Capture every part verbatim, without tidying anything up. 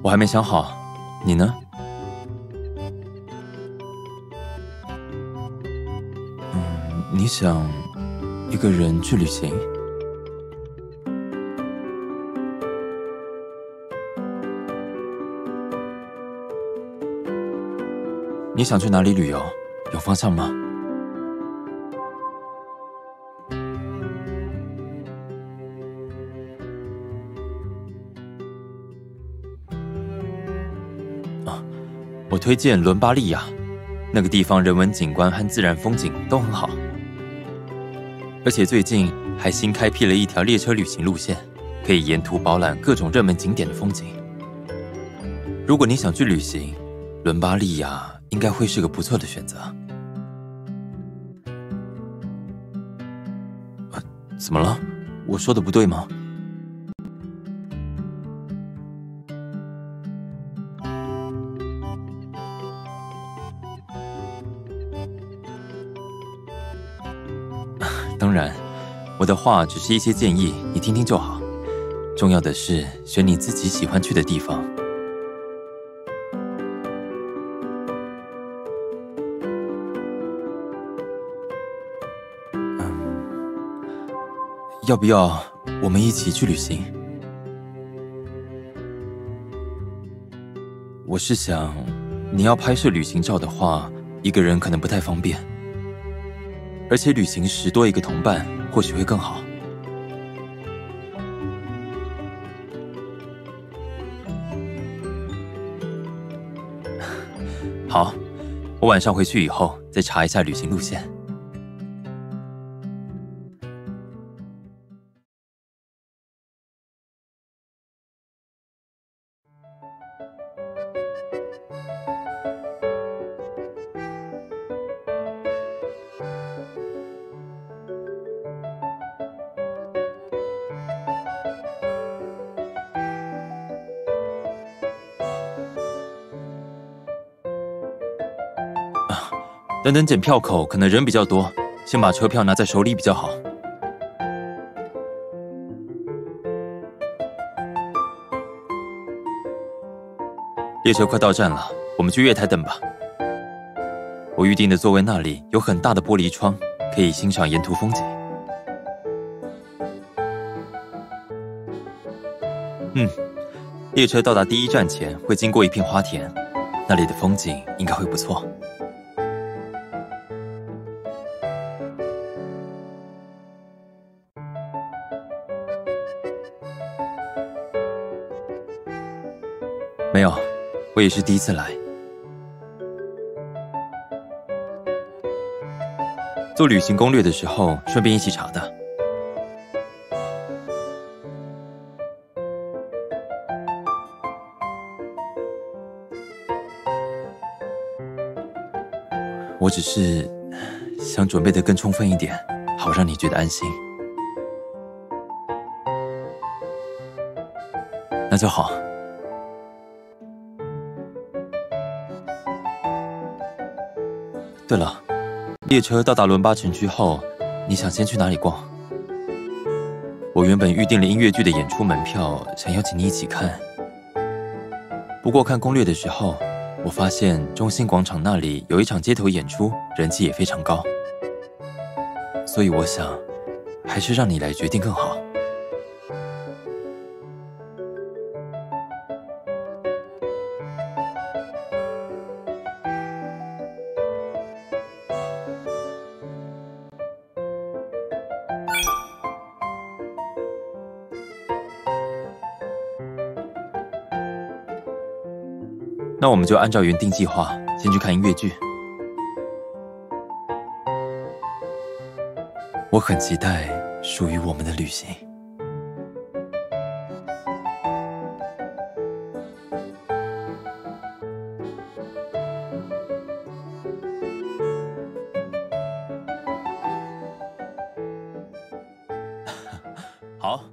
我还没想好，你呢？嗯，你想一个人去旅行？你想去哪里旅游？有方向吗？啊，我推荐伦巴利亚，那个地方人文景观和自然风景都很好，而且最近还新开辟了一条列车旅行路线，可以沿途饱览各种热门景点的风景。如果你想去旅行，伦巴利亚应该会是个不错的选择。呃，怎么了？我说的不对吗？当然，我的话只是一些建议，你听听就好。重要的是选你自己喜欢去的地方。要不要我们一起去旅行？我是想，你要拍摄旅行照的话，一个人可能不太方便，而且旅行时多一个同伴或许会更好。好，我晚上回去以后再查一下旅行路线。等等检票口可能人比较多，先把车票拿在手里比较好。列车快到站了，我们去月台等吧。我预定的座位那里有很大的玻璃窗，可以欣赏沿途风景。嗯，列车到达第一站前会经过一片花田，那里的风景应该会不错。没有，我也是第一次来。做旅行攻略的时候，顺便一起查的。我只是想准备得更充分一点，好让你觉得安心。那就好。对了，列车到达伦巴城区后，你想先去哪里逛？我原本预定了音乐剧的演出门票，想邀请你一起看。不过看攻略的时候，我发现中心广场那里有一场街头演出，人气也非常高。所以我想，还是让你来决定更好。那我们就按照原定计划，先去看音乐剧。我很期待属于我们的旅行。好。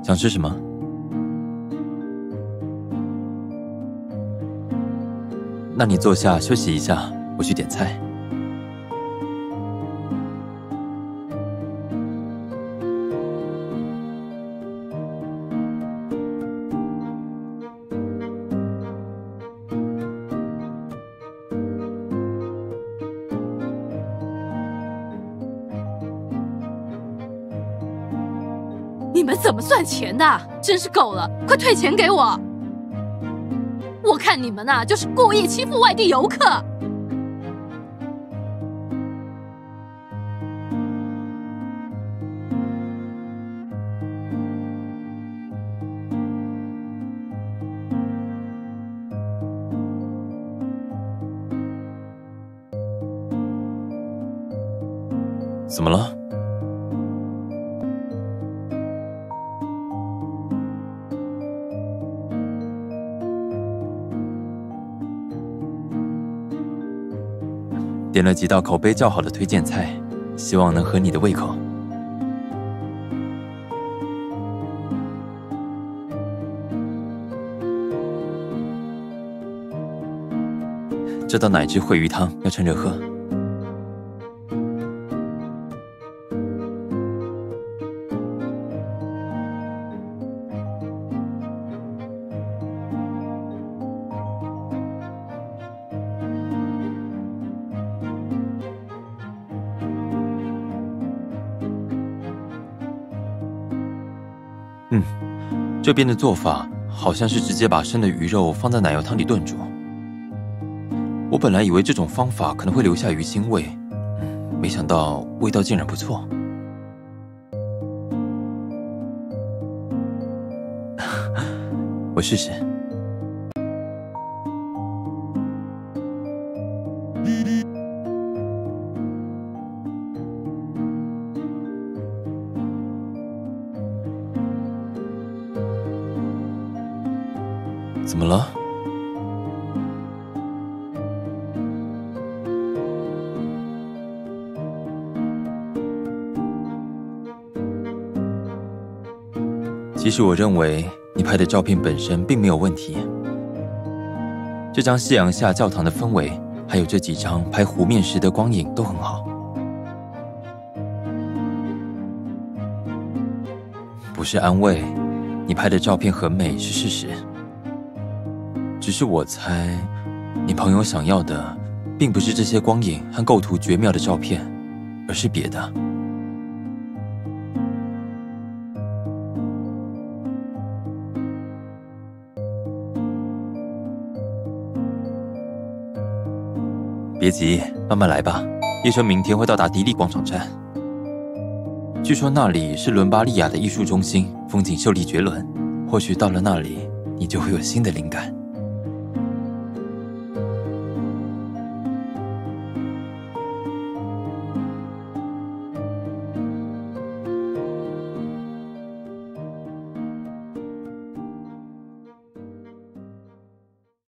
想吃什么？那你坐下休息一下，我去点菜。 你们怎么算钱的？真是够了，快退钱给我！我看你们呐、啊，就是故意欺负外地游客。 怎么了？点了几道口碑较好的推荐菜，希望能合你的胃口。这道奶汁烩鱼汤要趁热喝。嗯，这边的做法好像是直接把生的鱼肉放在奶油汤里炖煮。我本来以为这种方法可能会留下鱼腥味，没想到味道竟然不错。我试试。怎么了？其实我认为你拍的照片本身并没有问题。这张夕阳下教堂的氛围，还有这几张拍湖面时的光影都很好。不是安慰，你拍的照片很美是事实。只是我猜，你朋友想要的，并不是这些光影和构图绝妙的照片，而是别的。别急，慢慢来吧。列车明天会到达迪利广场站。据说那里是伦巴利亚的艺术中心，风景秀丽绝伦。或许到了那里，你就会有新的灵感。